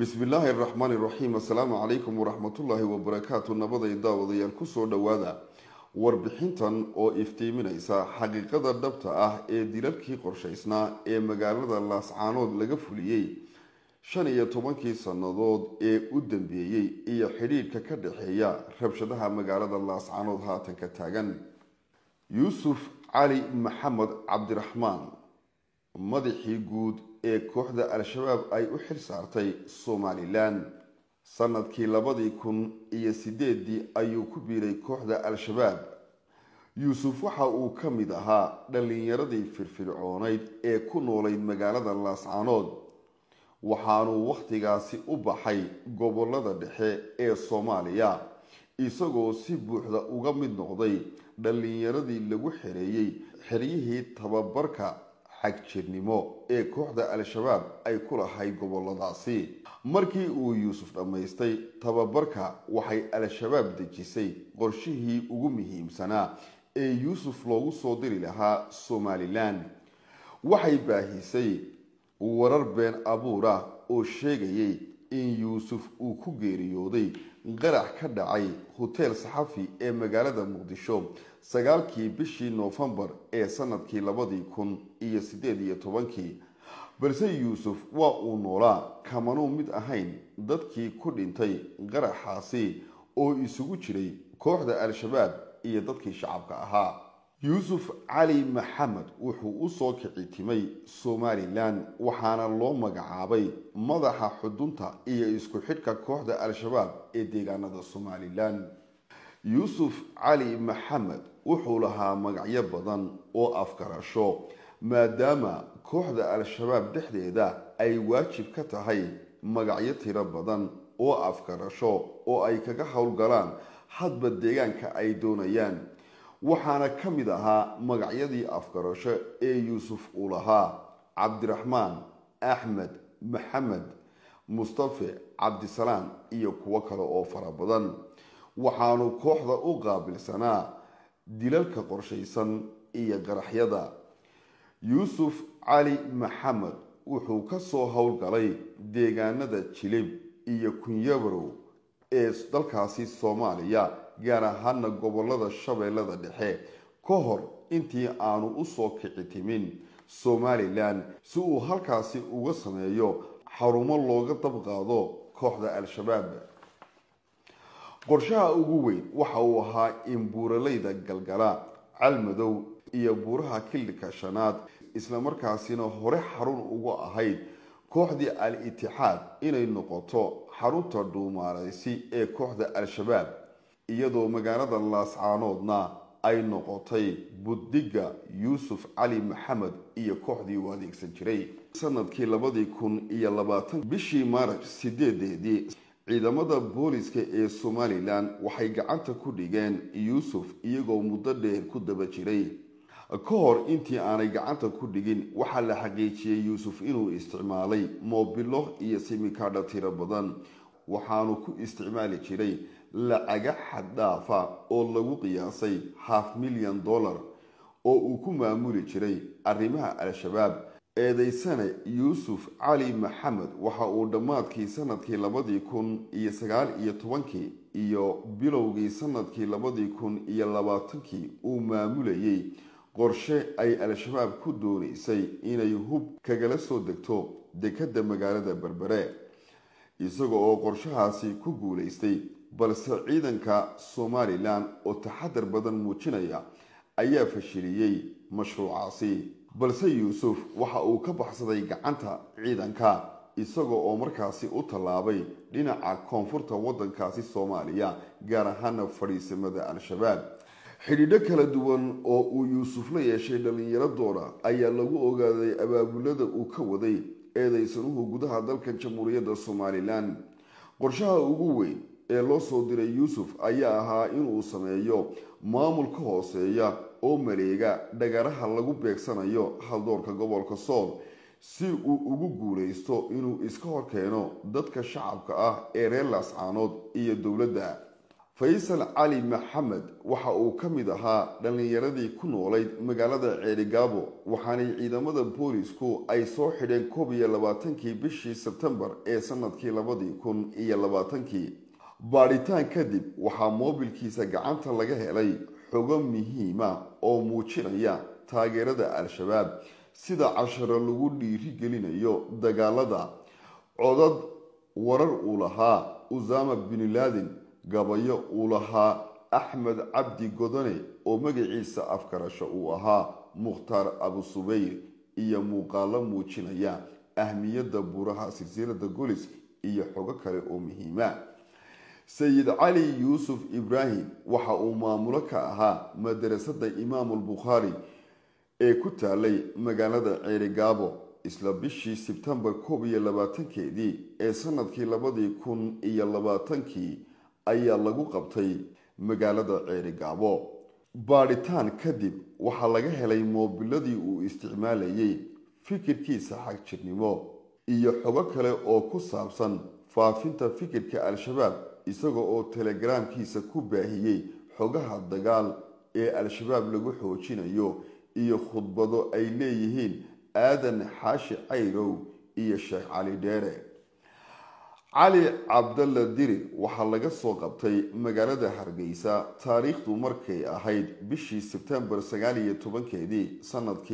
بسم الله الرحمن الرحيم. السلام عليكم ورحمة الله وبركاته. نبض يداوض يالكسو دوادا warbixintan oo iftiiminaysa xaqiiqada dhabta ah ee dilalkii qorshaysnaa ee magaalada Laascaanood laga fuliyay 15 sanadood ee u dambeeyay iyo xiriirka ka dhaxeeya rabshadaha magaalada Laascaanood haatan ka taagan. Yuusuf Cali Maxamed Cabdiraxmaan madaxii guud ee kooxda Al-Shabaab ay u xil saartay Somaliland sanadkii 2008 ayuu ku biiray kooxda Al-Shabaab. Yuusuf waxa uu ka mid ahaa dhalinyaradii firfircoonayd ee ku noolayd magaalada Laascaanood, waxaanu waqtigaasi u baxay gobolada dhexe ee Soomaaliya isagoo si buuxda uga mid noqday dhalinyaradii lagu xereeyay xeriyihii tababarka xagjirnimo ee kooxda Al-Shabaab ay ku lahayd goboladaasi. markii uu Yuusuf dhamaystay tababarka waxay Al-Shabaab dejisay qorshihii ugu muhiimsanaa ee Yuusuf loogu soo diri lahaa Somaliland. waxay baahisay warar been abuura oo sheegayay in Yuusuf uu ku geeriyooday qarax ka dhacay hotel Saxafi ee magaalada Muqdisho 9kii bishii Noofambar ee sanadkii 2018. balse Yuusuf waa uu noolaa kamanu mid ahayn dadkii ku dhintay qaraxaasi oo isugu jiray kooxda Al-Shabaab iyo dadkii shacabka ahaa. Yuusuf Cali Maxamed wuxuu u soo kici timay Somaliland waxaana loo magacaabay madaxa xudunta iyo isku xidhka kooxda Al-Shabaab ee deegaanada Somaliland. Yuusuf Cali Maxamed wuxuu lahaa magacyo badan oo afkarasho maadaama kooxda Al-Shabaab dhexdeeda ay waajib ka tahay magacyo tiro badan oo afkarasho oo ay kaga howlgalaan hadba deegaanka ay doonayaan. waxaana ka mid ahaa magacyadii afkarasho ee Yuusuf uu lahaa Cabdiraxmaan, Axmed, Maxamed, Mustafa, Cabdisalaam iyo kuwo kale oo fara badan. waxaanu kooxda u qaabilsanaa dilalka qorshaysan iyo qaraxyada. Yuusuf Cali Maxamed wuxuu ka soo howlgalay deegaanada Jilib iyo Kunyabarow ee dalkaasi Soomaaliya, gaar ahaan gobolada Shabeellada Dhexe ka hor intii aanu u soo kici timin Somaliland si uu halkaasi uga sameeyo xarumo looga dabqaado kooxda Al-Shabaab. qorshaha ugu weyn waxa uu ahaa in buuraleyda Galgala, Calmadow iyo buuraha Kilka Shanaad isla markaasina hore xarun ugu ahayd kooxdii Al-Ittixaad inay noqoto xarunta dhuumaaraysi ee kooxda Al-Shabaab, iyadoo magaalada Laascaanoodna ay noqotay buddiga Yuusuf Cali Maxamed iyo kooxdii u adeegsan jiray. sanadkii 2020 bishii Maarch 8 ciidamada booliska ee Somaliland waxay gacanta ku dhigeen Yuusuf iyagoo muddo dheer ku daba jiray. ka hor intii aanay gacanta ku dhigin waxaa la xaqiijiyay Yuusuf inuu isticmaalay moobilo iyo simikaadha tiro badan, waxaanu ku isticmaali jiray lacaga xad dhaafa oo lagu qiyaasay $500,000 oo uu ku maamuli jiray arrimaha Al-Shabaab. eedaysane Yuusuf Cali Maxamed waxa uu dhammaadkii sanadkii 2019 iyo bilowgii sanadkii 2020 uu maamulayay qorshe ay Al-Shabaab ku doonaysay inay hub kagala soo degto dekadda magaalada Berbere, isagoo oo qorshahaasi ku guuleystay. balse ciidanka Somaliland oo taxadar badan muujinaya ayaa fashiliyay mashruucaasi. balse Yuusuf waxa uu ka baxsaday gacanta ciidanka isagoo oo markaasi u tallaabay dhinaca koonfurta waddankaasi Soomaaliya, gaar ahaan fadhiisamada Al-Shabaab. xidhiidho kala duwan oo uu Yuusuf la yeeshay dhalinyaradooda ayaa lagu ogaaday abaabulada uu ka waday eedaysanuhu gudaha dalka Jamhuuriyadda Somaliland. qorshaha ugu weyn ee loo soo diray Yuusuf ayaa ahaa inuu sameeyo maamul ka hooseeya oo mareega dhagaraha lagu beegsanayo haldoorka gobolka Sool si uu ugu guuleysto inuu iska horkeeno dadka shacabka ah ee reer Laascaanood iyo dowladda. faysal cali maxamed waxa uu ka mid ahaa dhallinyaradii ku noolayd magaalada ceerigaabo waxaanay ciidamada boolisku ay soo xidheen 21kii bishii sebtembar ee sanadkii 2020 baadhitaan kadib waxaa moobilkiisa gacanta laga helay xogo muhiima oo muujinaya taageerada al-shabaab sida casharo lagu dhiirigelinayo dagaalada codad warar uu lahaa Usama bin Laden gabayo uu lahaa Axmed Cabdi Godone oo magaciisa afkarasho uu ahaa Mukhtaar Abu Subayr iyo muuqaalo muujinaya ahmiyadda buuraha silsilada Golis iyo xogo kale oo muhiima Sayid Ali Yusuf Ibrahim waxa uu maamulo ka ahaa madrasada Imam al-Bukhari ee ku taalay magaalada Ceerigaabo isla bishii Sebtembar 21keedii ee sanadkii 2020 ayaa lagu qabtay magaalada Ceerigaabo baadhitaan kadib waxaa laga helay moobiladii uu isticmaalayay fikirkiisa xagjirnimo iyo xogo kale oo ku saabsan faafinta fikirka al-shabaab isagoo oo telegramkiisa ku baahiyay xogaha dagaal ee al-shabaab lagu xoojinayo iyo khudbado ay leeyihiin aadan xaashi cayrow iyo sheekh cali dheere cali cabdalla diri waxaa laga soo qabtay magaalada Hargeysa taariikhdu markay ahayd bishii Sebtembar 19keedii sanadkii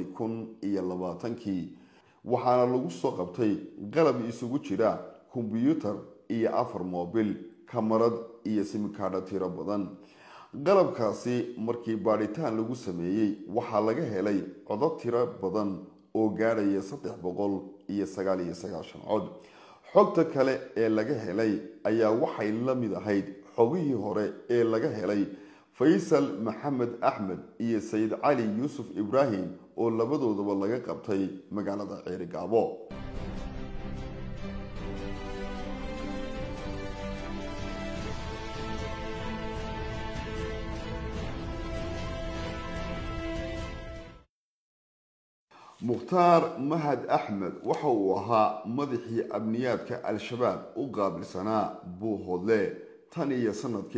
2020 waxaana lagu soo qabtay qalab isugu jira kombiyuutar iyo 4 moobil kamarad iyo simkaadha tiro badan qalabkaasi markii baadhitaan lagu sameeyay waxaa laga helay codad tiro badan oo gaaraya 399 cod xogta kale ee laga helay ayaa waxay la mid ahayd xogihii hore ee laga helay Faysal Maxamed Axmed iyo Sayid Ali Yusuf Ibrahim oo labadoodaba laga qabtay magaalada Ceerigaabo Mukhtaar Mahad Axmed waxa uu ahaa madaxii amniyaadka al-shabaab u qaabilsanaa Buuhoodle tan iyo sanadkii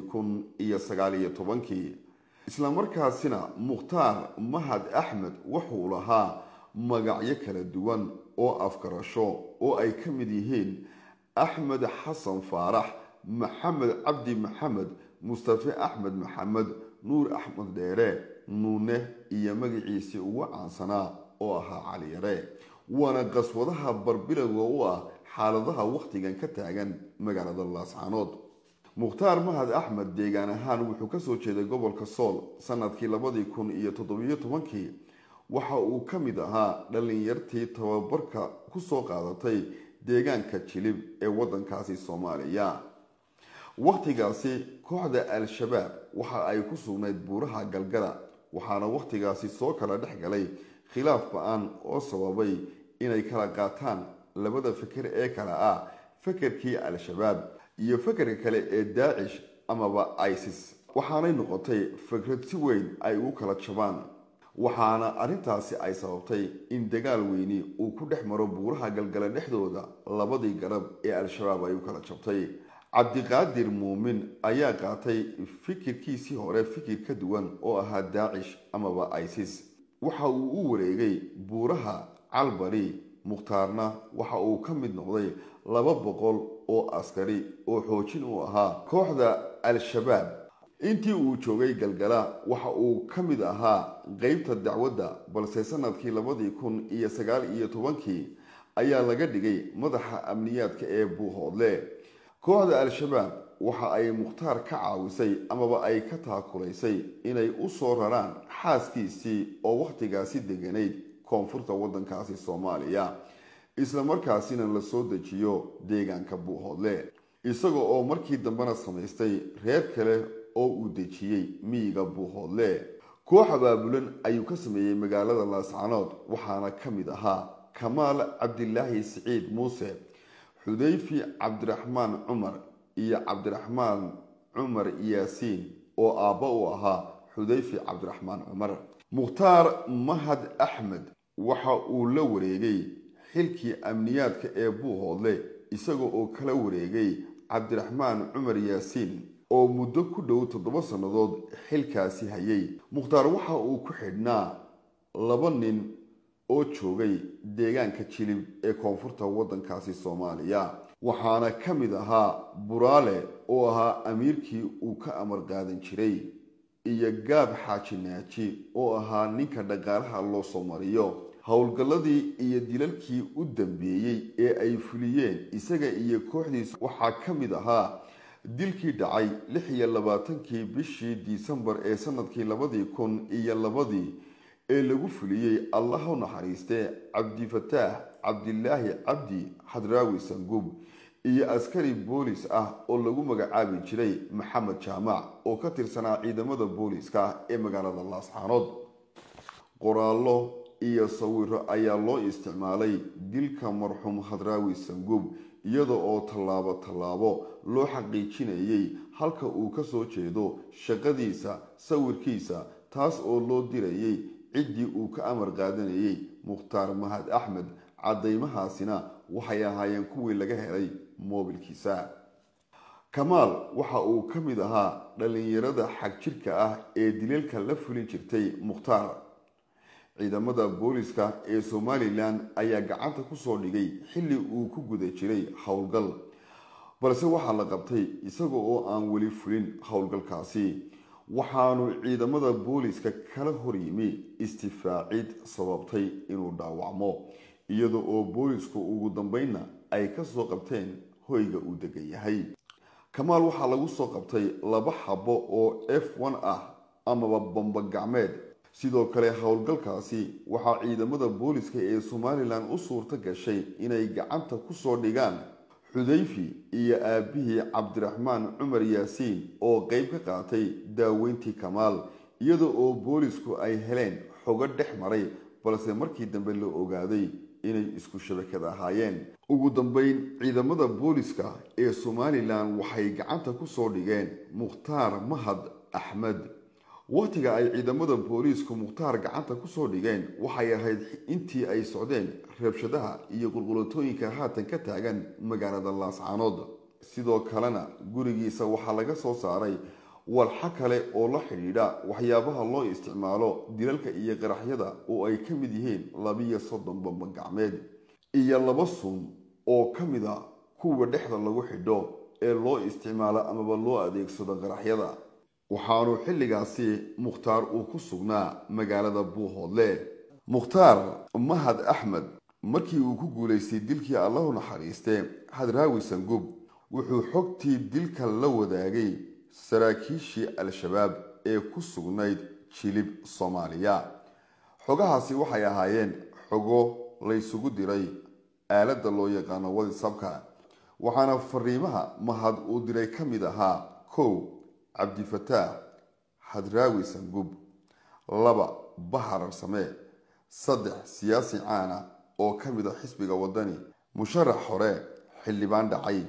2019 isla markaasina Mukhtaar Mahad Axmed wuxuu lahaa magacyo kala duwan oo afkarasho oo ay ka mid yihiin Axmed Xasan Faarax Maxamed Cabdi Maxamed Mustafa Axmed Maxamed Nuur Axmed Dheere nuune iyo magaciisa ugu caansanaa oo ahaa Cali Yare waana qaswadaha barbilowga u ah xaaladaha waqtigan ka taagan magaalada Laascaanood Mukhtaar Mahad Axmed deegaan ahaan wuxuu ka soo jeeday gobolka Sool sanadkii 2017 waxa uu ka mid ahaa dhalinyartii tababarka ku soo qaadatay deegaanka Jilib ee wadankaasi Soomaaliya waqtigaasi kooxda al-shabaab waxa ay ku sugnayd buuraha Galgala waxaana waqtigaasi soo kala dhexgalay khilaaf ba'an oo sababay inay kala qaataan labada fikir ee kala ah fikirkii al-shabaab iyo fikirka kale ee Daesh amaba ISIS waxaanay noqotay fikrad si weyn ay u kala jabaan waxaana arintaasi ay sababtay in dagaal weyni uu ku dhex maro buuraha Galgala dhexdooda labadii garab ee al-shabaab ay u kala jabtay Cabdiqaadir Muumin ayaa qaatay fikirkiisii hore fikir ka duwan oo ahaa Daesh amaba ISIS waxa uu u wareegay buuraha Calbari Mukhtaarna waxa uu ka mid noqday 200 oo askari oo xoojin u ahaa kooxda al-shabaab intii uu joogay Galgala waxa uu ka mid ahaa qaybta dacwadda balse sanadkii 2019 ayaa laga dhigay madaxa amniyaadka ee Buuhoodle kooxda al-shabaab waxa ay Mukhtaar ka caawisay amaba ay ka taakulaysay inay u soo raraan xaaskiisii oo waqtigaasi deganeyd koonfurta wadankaasi Soomaaliya isla markaasina la soo dejiyo deegaanka Buuhoodle isagoo oo markii dambana samaystay reer kale oo uu dejiyay miyiga Buuhoodle koox abaabulan ayuu ka sameeyay magaalada Laascaanood waxaana ka mid ahaa Kamaal Cabdilaahi Siciid Muuse Xudayfi Cabdiraxmaan Cumar iyo Cabdiraxmaan Cumar Yaasiin oo aabba u ahaa Xudayfi Cabdiraxmaan Cumar Mukhtaar Mahad Axmed waxa uu la wareegay xilkii amniyaadka ee Buuhoodle isagoo oo kala wareegay Cabdiraxmaan Cumar Yaasiin oo muddo ku dhow 7 sannadood xilkaasi hayay. Mukhtaar waxa uu ku xidhnaa 2 nin oo joogay deegaanka Jilib ee koonfurta waddankaasi Soomaaliya, waxaana ka mid ahaa Buraale oo ahaa amiirkii uu ka amar qaadan jiray, iyo Gaab Xaaji Naaji oo ahaa ninka dhaqaalaha loo soo mariyo. howlgalladii iyo dilalkii u dambeeyay ee ay fuliyeen isaga iyo kooxdiisa waxaa ka mid ahaa dilkii dhacay 26 bishii Disembar ee sanadkii 2002 ee lagu fuliyay Allah u naxariistay Cabdi Fataax Cabdilaahi Cabdi Hadraawi Sangub iyo askari boolis ah oo lagu magacaabi jiray Maxamed Jaamac oo ka tirsanaa ciidamada booliska ee magaalada Laascaanood. qoraallo iyo sawiro ayaa loo isticmaalay dilka marxuum Hadraawi Sangub iyada oo tallaabo loo xaqiijinayay halka uu ka soo jeedo, shaqadiisa, sawirkiisa, taas oo loo dirayay ciddii uu ka amar qaadanayay Mukhtaar Mahad Axmed. cadaymahaasina waxay ahaayeen kuwii laga helay moobilkiisa. Kamaal waxa uu ka mid ahaa dhalinyarada xag jirka ah ee dilalka la fulin jirtay Mukhtaar. ciidamada booliska ee Somaliland ayaa gacanta ku soo dhigay xilli uu ku guda jiray howlgal, balse waxaa la qabtay isaga oo aan weli fulin howlgalkaasi. waxaanu ciidamada booliska kala hor yimi istifaacid sababtay inuu dhaawacmo, iyada oo boolisku ugu dambeynna ay ka soo qabteen hoyga uu degan yahay. Kamaal waxaa lagu soo qabtay 2 xabo oo F1 ah amaba bamba gacmeed. sidoo kale howlgalkaasi waxaa ciidamada booliska ee Somaliland u suurta gashay inay gacanta ku soo dhigaan Xudayfi iyo aabihii Cabdiraxmaan Cumar Yaasiin oo qayb ka qaatay daaweyntii Kamaal, iyada oo boolisku ay heleen xogo dhex maray, balse markii dambe la ogaaday inay isku shabakad ahaayeen. ugu dambeyn ciidamada booliska ee Somaliland waxay gacanta ku soo dhigeen Mukhtaar Mahad Axmed. waqtiga ay ciidamada boolisku Mukhtaar gacanta ku soo dhigeen waxay ahayd intii ay socdeen rabshadaha iyo qulqulatooyinka haatan ka taagan magaalada Laascaanood. sidoo kalena gurigiisa waxaa laga soo saaray walxa kale oo la xidhiidha waxyaabaha loo isticmaalo dilalka iyo qaraxyada oo ay ka mid yihiin 32 bamba gacmeed iyo 2 sun oo ka mid ah kuwa dhexda lagu xidho ee loo isticmaalo amaba loo adeegsado qaraxyada. waxaanu xilligaasi Mukhtaar uu ku sugnaa magaalada Buuhoodle. Mukhtaar Mahad Axmed markii uu ku guuleystay dilkii Allah u naxariistay Hadraawi Sangub wuxuu xogtii dilka la wadaagay saraakiishii Al-Shabaab ee ku sugnayd Jilib Soomaaliya. xogahaasi waxay ahaayeen xogo la isugu diray aaladda loo yaqaano WhatsApp-ka, waxaana fariimaha Mahad uu diray ka mid ahaa 1 Cabdi Fataax Hadraawi Sangub, 2 Bahar Samee, 3 siyaasi caan ah oo ka mid ah xisbiga wadani, musharax hore xildhibaan dhacay,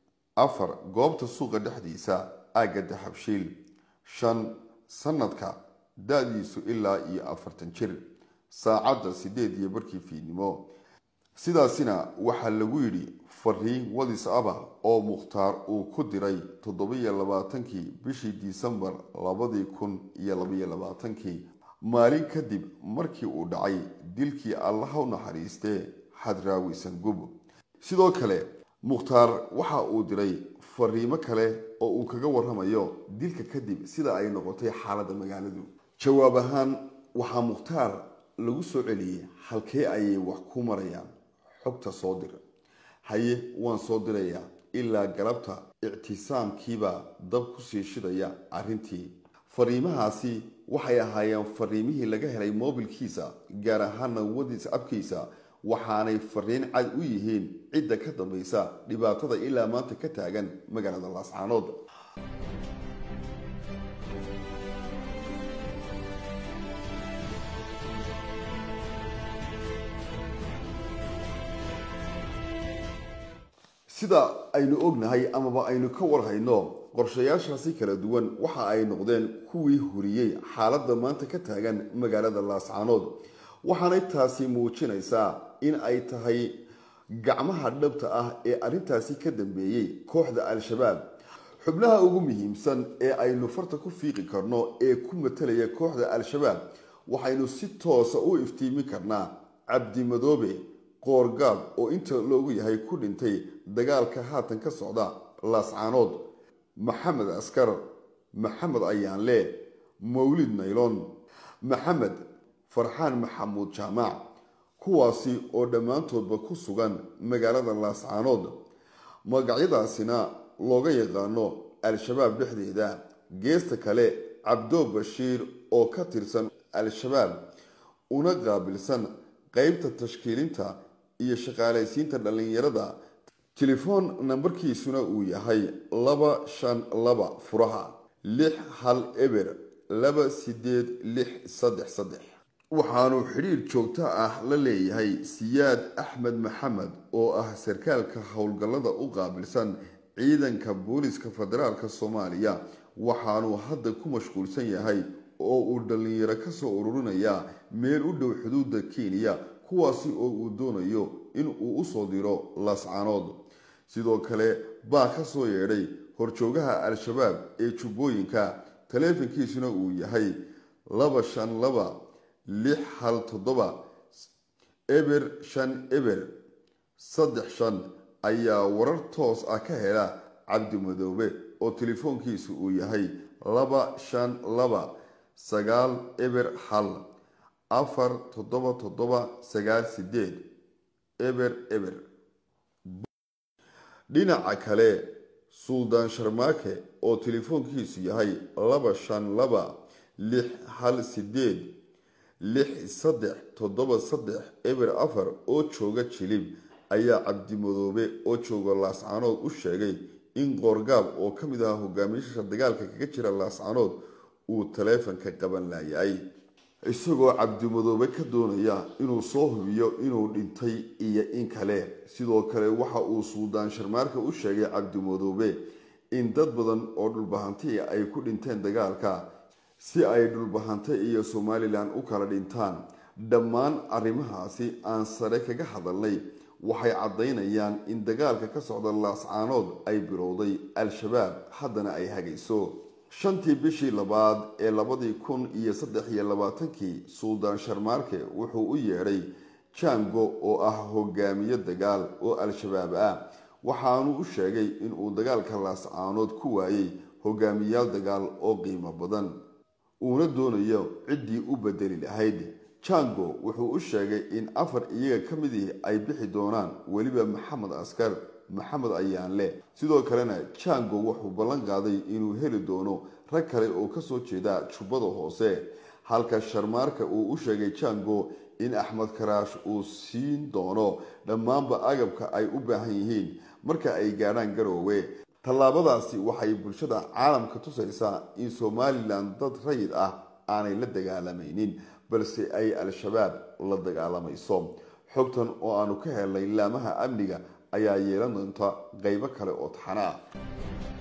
4 goobta suuqa dhexdiisa aagga Dahabshiil, 5 sanadka da'diisu ilaa iyo 40 jir, saacadda 8:00 fiidnimo. sidaasina waxaa lagu yidhi fariin WhatsApp ah oo Mukhtaar uu ku diray 27 bishii Disembar 2022, maalin kadib markii uu dhacay dilkii Allah u naxariistay Hadraawi Sangub. sidoo kale Mukhtaar waxa uu diray fariimo kale oo uu kaga warramayo dilka kadib sida ay noqotay xaaladda magaaladu. jawaab ahaan waxaa Mukhtaar lagu soo celiyay halkee ayay wax ku marayaan. xogta soo dir. haye waan soo dirayaa ilaa galabta ictisaamkiiba dab ku sii shidaya arrintii. fariimahaasi waxay ahaayeen fariimihii laga helay moobilkiisa, gaar ahaan WhatsApp-kiisa, waxaanay fariin cad u yihiin cidda ka dambaysa dhibaatada ilaa maanta ka taagan magaalada Laascaanood. sida aynu ognahay amaba aynu ka warhayno qorshayaashaasi kala duwan waxa ay noqdeen kuwii huriyay xaaladda maanta ka taagan magaalada Laascaanood, waxaana taasi muujinaysaa in ay tahay gacmaha dhabta ah ee arrintaasi ka dambeeyay kooxda Al-Shabaab. xubnaha ugu muhiimsan ee aynu farta ku fiiqi karno ee ku matalaya kooxda al-shabaab waxaynu si toos ah u iftiimin karnaa cabdi madoobe qoorgaab oo inta loogu yahay ku dhintay dagaalka haatan ka socda laascaanood maxamed askar maxamed ayaanle mawlid naylon maxamed farxaan maxamuud jaamac kuwaasi oo dhammaantoodba ku sugan magaalada laascaanood magacyadaasina looga yaqaano al-shabaab dhexdeeda geesta kale cabdo bashiir oo ka tirsan al-shabaab una qaabilsan qaybta tashkiilinta iyo shaqaalaysiinta dhalinyarada telefoon nambarkiisuna uu yahay 252 furaha 61 eber 2863 waxaanu xiriir joogto ah la leeyahay siyaad axmed maxamed oo ah sarkaalka howlgallada u qaabilsan ciidanka booliska federaalka Soomaaliya waxaanu hadda ku mashquulsan yahay oo uu dhalinyaro ka soo ururinaya meel u dhow xuduudda Kenya kuwaasi oo uu doonayo in uu u soo diro laascaanood sidoo kale baa ka soo yeedhay horjoogaha al-shabaab ee Jubbooyinka taleefankiisuna uu yahay 252 617 eber 5 eber 35 ayaa warar toos ah ka hela cabdi madoobe oo telefoonkiisu uu yahay 252 9 eber 1 47798 eber eber dhinaca kale suldaan sharmaake oo telefoonkiisu yahay 252 618 6373 eber 4 oo jooga Jilib ayaa cabdi madoobe oo jooga laascaanood u sheegay in qoorgaab oo ka mid ah hogaamiyaasha dagaalka kaga jira laascaanood uu taleefanka qaban laayay isagoo cabdi madoobe ka doonaya inuu soo hubiyo inuu dhintay iyo in kale sidoo kale waxa uu suldaan sharmaarka u sheegay cabdi madoobe in dad badan oo dhulbahante ay ku dhinteen dagaalka si ay dhulbahante iyo Somaliland u kala dhintaan dhammaan arrimahaasi aan sare kaga hadalnay waxay cadeynayaan in dagaalka ka socda laascaanood ay bilowday al-shabaab haddana ay hagayso shantii bishii labaad ee 2023 suldaan sharmaarke wuxuu u yeedhay Jango oo ah hogaamiye dagaal oo al-shabaab ah waxaanu u sheegay in uu dagaalka laascaanood ku waayay hogaamiyaal dagaal oo qiimo badan uuna doonayo ciddii u bedeli lahayd Jango wuxuu u sheegay in 4 iyaga ka mid ay bixi doonaan waliba maxamed askar maxamed ayaanle sidoo kalena Jango wuxuu ballan qaaday inuu heli doono rag kale oo ka soo jeeda Jubbada Hoose halka sharmaarka uu u sheegay Jango in Axmed Karaash uu siin doono dhammaanba agabka ay u baahan yihiin marka ay gaaraan Garowe tallaabadaasi waxay bulshada caalamka tusaysaa in Somaliland dad rayid ah aanay la dagaalamaynin balse ay al-shabaab la dagaalamayso xogtan oo aanu ka helnay laamaha amniga ayaa yeelan doonta qaybo kale oo taxana